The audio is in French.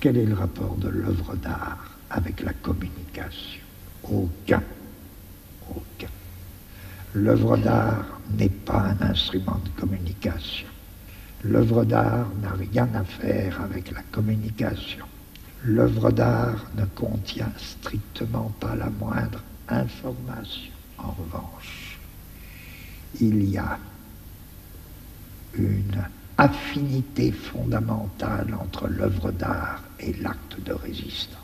Quel est le rapport de l'œuvre d'art avec la communication? Aucun. Aucun. L'œuvre d'art n'est pas un instrument de communication. L'œuvre d'art n'a rien à faire avec la communication. L'œuvre d'art ne contient strictement pas la moindre information. En revanche, il y a une affinité fondamentale entre l'œuvre d'art et l'acte de résistance.